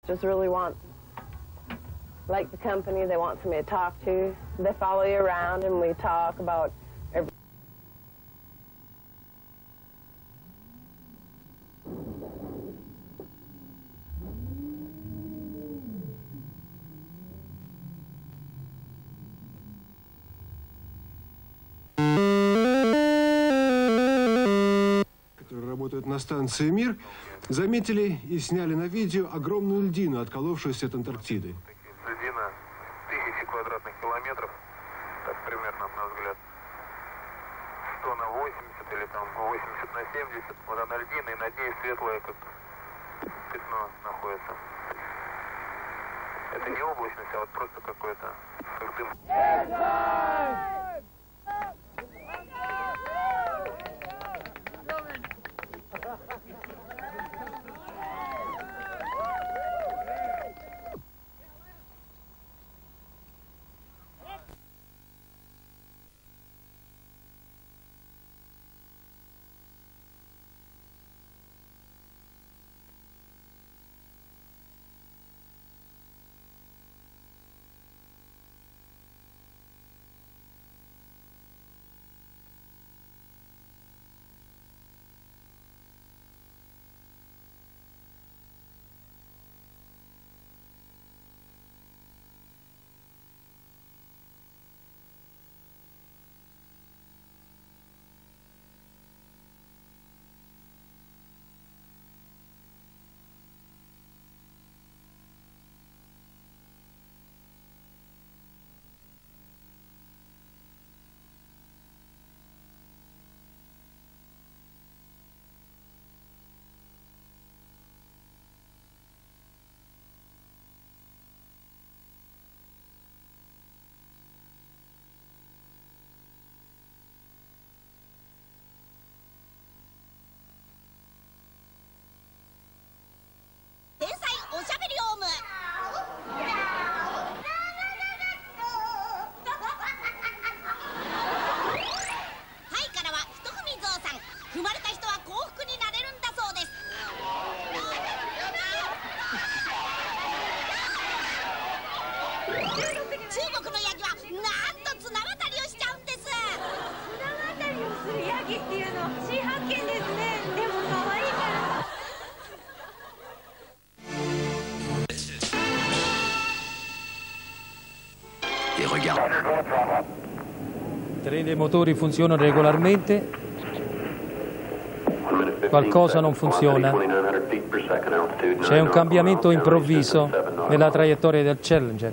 Just really like the company, they want somebody to talk to. They follow you around and we talk about everything. Которые работают на станции «Мир», заметили и сняли на видео огромную льдину, отколовшуюся от Антарктиды. Льдина 1000 квадратных километров, так примерно, на взгляд, 100 на 80 или там 80 на 70. Вот она льдина, и над ней светлое как пятно находится. Это не облачность, а вот просто какой-то дым. Tre dei motori funzionano regolarmente, qualcosa non funziona. C'è un cambiamento improvviso nella traiettoria del Challenger.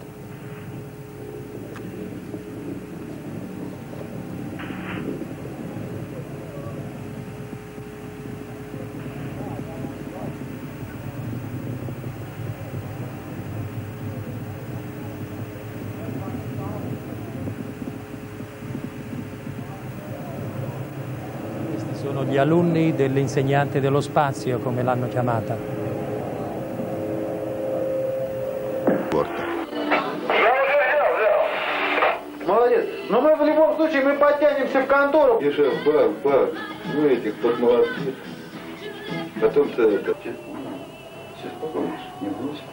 Sono gli alunni dell'insegnante dello spazio, come l'hanno chiamata. Молодец. Но мы в любом случае мы подтянемся в контору. Миша, бах, ну этих вот молодцы. Потом-то это... Сейчас помнишь, не бойся.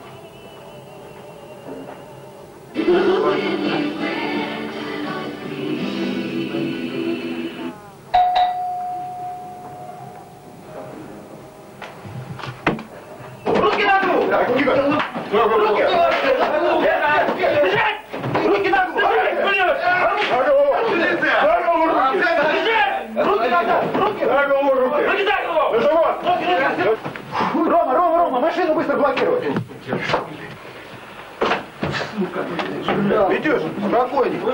Рома, машину быстро блокировать. Идешь, спокойненько.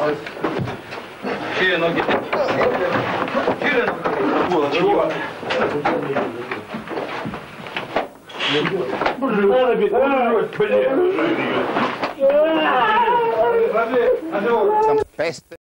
Шире ноги. Шире ноги. Чего? Песте.